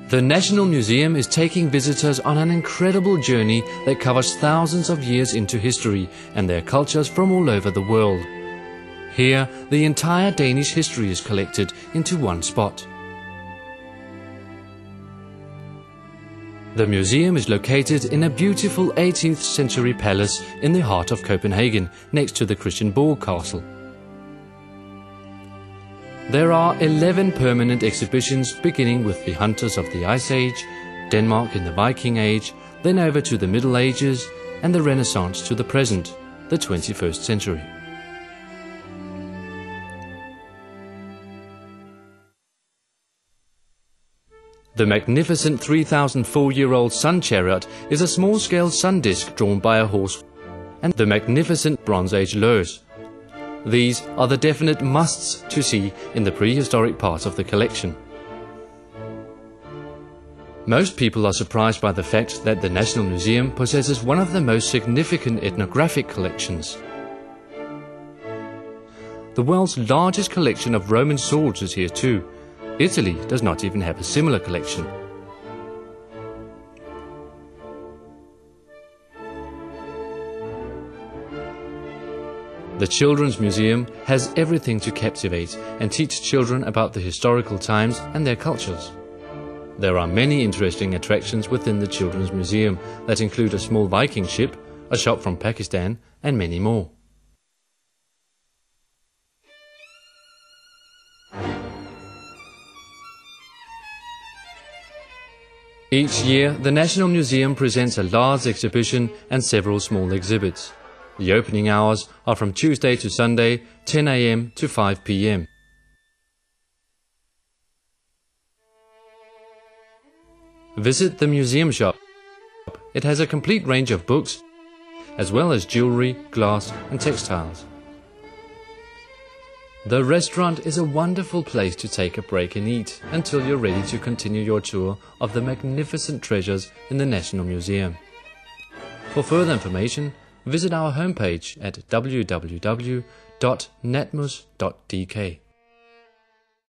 The National Museum is taking visitors on an incredible journey that covers thousands of years into history and their cultures from all over the world. Here, the entire Danish history is collected into one spot. The museum is located in a beautiful 18th century palace in the heart of Copenhagen, next to the Christiansborg Castle. There are 11 permanent exhibitions, beginning with the Hunters of the Ice Age, Denmark in the Viking Age, then over to the Middle Ages, and the Renaissance to the present, the 21st century. The magnificent 3,004-year-old sun chariot is a small-scale sun disk drawn by a horse, and the magnificent Bronze Age lures. These are the definite musts to see in the prehistoric part of the collection. Most people are surprised by the fact that the National Museum possesses one of the most significant ethnographic collections. The world's largest collection of Roman swords is here too. Italy does not even have a similar collection. The Children's Museum has everything to captivate and teach children about the historical times and their cultures. There are many interesting attractions within the Children's Museum that include a small Viking ship, a shop from Pakistan, and many more. Each year, the National Museum presents a large exhibition and several small exhibits. The opening hours are from Tuesday to Sunday, 10 AM to 5 PM. Visit the museum shop. It has a complete range of books, as well as jewelry, glass and textiles. The restaurant is a wonderful place to take a break and eat until you're ready to continue your tour of the magnificent treasures in the National Museum. For further information, visit our homepage at www.natmus.dk.